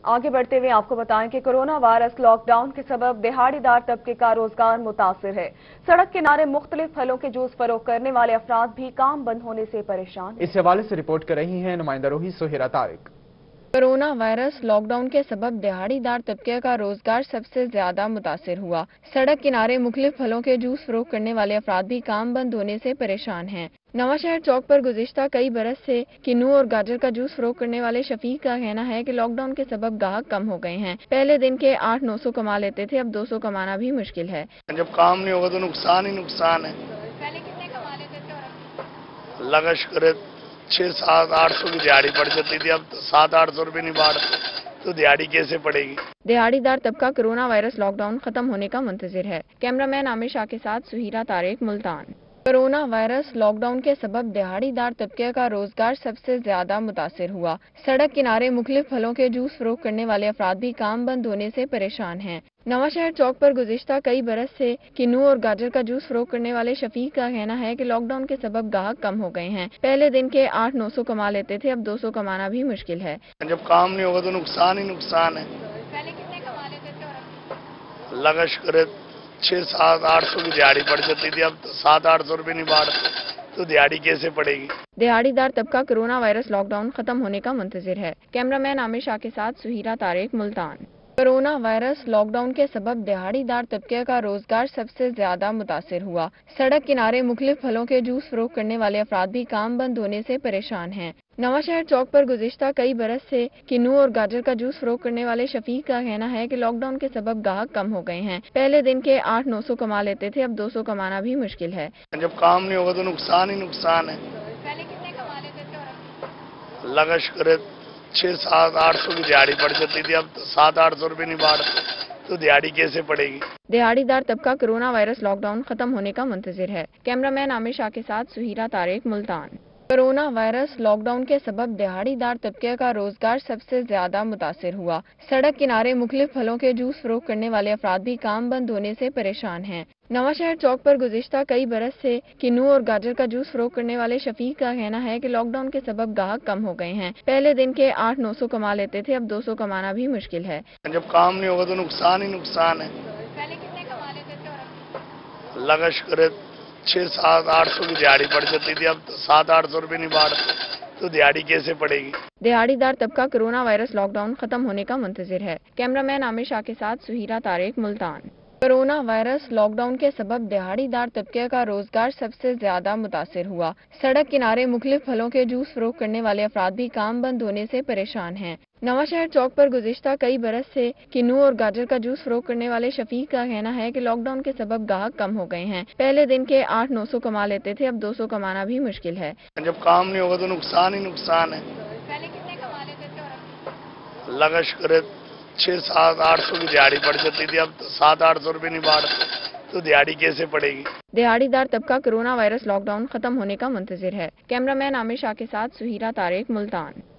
आगे बढ़ते हुए आपको बताएं कि कोरोना वायरस लॉकडाउन के सबब दिहाड़ीदार तबके का रोजगार मुतासिर है। सड़क किनारे मुख्तलिफ फलों के जूस फरोख्त करने वाले अफराद भी काम बंद होने से परेशान। इस हवाले से रिपोर्ट कर रही हैं नुमाइंदा रोही Suhaira Tariq. Corona virus lockdown के सबब दिहाड़ीदार तबके का रोजगार सबसे ज्यादा मुतासिर हुआ। सड़क किनारे मुख्तलिफ फलों के जूस फरोख्त करने वाले अफराद भी काम बंद होने से परेशान हैं। नवाशहर चौक पर गुज़िश्ता कई बरस से किन्नू और गाजर का जूस फरोख्त करने वाले शफीक का कहना है कि लॉकडाउन के सबब ग्राहक कम हो गए हैं। पहले दिन के 800-900 कमा लेते थे, अब 200 कमाना भी मुश्किल है। जब काम नहीं होगा तो नुकसान ही नुकसान है। पहले कितने कमा लेते थे? अल्लाह का शुक्र है 600-700-800 की दिहाड़ी पड़ जाती थी, अब 700-800 रुपये नहीं बाढ़ते तो दिहाड़ी कैसे पड़ेगी। दिहाड़ीदार तबका कोरोना वायरस लॉकडाउन खत्म होने का मुंतजिर है। कैमरामैन आमिर शाह के साथ Suhaira Tariq, Multan. Corona virus lockdown के सबब दिहाड़ीदार तबके का रोजगार सबसे ज्यादा मुतासिर हुआ। सड़क किनारे मुख्तलिफ फलों के जूस फरोख्त करने वाले अफराद भी काम बंद होने से परेशान हैं। नवाशहर चौक पर गुज़िश्ता कई बरस से किन्नू और गाजर का जूस फरोख्त करने वाले शफीक का कहना है कि लॉकडाउन के सबब ग्राहक कम हो गए हैं। पहले दिन के 800-900 कमा लेते थे, अब 200 कमाना भी मुश्किल है। जब काम नहीं होगा तो नुकसान ही नुकसान है। पहले कितने कमा लेते थे? अल्लाह का शुक्र है 600-700-800 की दिहाड़ी पड़ जाती थी, अब 700-800 रुपये नहीं बाढ़ते तो दिहाड़ी कैसे पड़ेगी। दिहाड़ीदार तबका कोरोना वायरस लॉकडाउन खत्म होने का मुंतजिर है। कैमरामैन आमिर शाह के साथ Suhaira Tariq, Multan. Corona virus lockdown के सबब दिहाड़ीदार तबके का रोजगार सबसे ज्यादा मुतासिर हुआ। सड़क किनारे मुख्तलिफ फलों के जूस फरोख्त करने वाले अफराद भी काम बंद होने से परेशान हैं। नवाशहर चौक पर गुज़िश्ता कई बरस से किन्नू और गाजर का जूस फरोख्त करने वाले शफीक का कहना है कि लॉकडाउन के सबब ग्राहक कम हो गए हैं। पहले दिन के 800-900 कमा लेते थे, अब 200 कमाना भी मुश्किल है। जब काम नहीं होगा तो नुकसान ही नुकसान है। पहले कितने कमा लेते थे? अल्लाह का शुक्र है 600-700-800 की दिहाड़ी पड़ जाती थी, अब 700-800 रुपये नहीं बाढ़ते तो दिहाड़ी कैसे पड़ेगी। दिहाड़ीदार तबका कोरोना वायरस लॉकडाउन खत्म होने का मुंतजिर है। कैमरामैन आमिर शाह के साथ Suhaira Tariq, Multan. Corona virus lockdown के सबब दिहाड़ीदार तबके का रोजगार सबसे ज्यादा मुतासिर हुआ। सड़क किनारे मुख्तलिफ फलों के जूस फरोख्त करने वाले अफराद भी काम बंद होने से परेशान हैं। नवाशहर चौक पर गुज़िश्ता कई बरस से किन्नू और गाजर का जूस फरोख्त करने वाले शफीक का कहना है कि लॉकडाउन के सबब ग्राहक कम हो गए हैं। पहले दिन के 800-900 कमा लेते थे, अब 200 कमाना भी मुश्किल है। जब काम नहीं होगा तो नुकसान ही नुकसान है। पहले कितने कमा लेते थे? अल्लाह का शुक्र है 600-700-800 की दिहाड़ी पड़ जाती थी, अब 700-800 रुपये नहीं बाढ़ते तो दिहाड़ी कैसे पड़ेगी। दिहाड़ीदार तबका कोरोना वायरस लॉकडाउन खत्म होने का मुंतजिर है। कैमरामैन आमिर शाह के साथ Suhaira Tariq, Multan. Corona virus lockdown के सबब दिहाड़ीदार तबके का रोजगार सबसे ज्यादा मुतासिर हुआ। सड़क किनारे मुख्तलिफ फलों के जूस फरोख्त करने वाले अफराद भी काम बंद होने से परेशान हैं। नवाशहर चौक पर गुज़िश्ता कई बरस से किन्नू और गाजर का जूस फरोख्त करने वाले शफीक का कहना है कि लॉकडाउन के सबब ग्राहक कम हो गए हैं। पहले दिन के 800-900 कमा लेते थे, अब 200 कमाना भी मुश्किल है। जब काम नहीं होगा तो नुकसान ही नुकसान है। पहले कितने कमा लेते थे? अल्लाह का शुक्र है 600-700-800 की दिहाड़ी पड़ जाती थी, अब 700-800 रुपये नहीं बाढ़ते तो दिहाड़ी कैसे पड़ेगी। दिहाड़ीदार तबका कोरोना वायरस लॉकडाउन खत्म होने का मुंतजिर है। कैमरामैन आमिर शाह के साथ सुहेरा तारिक, मुल्तान।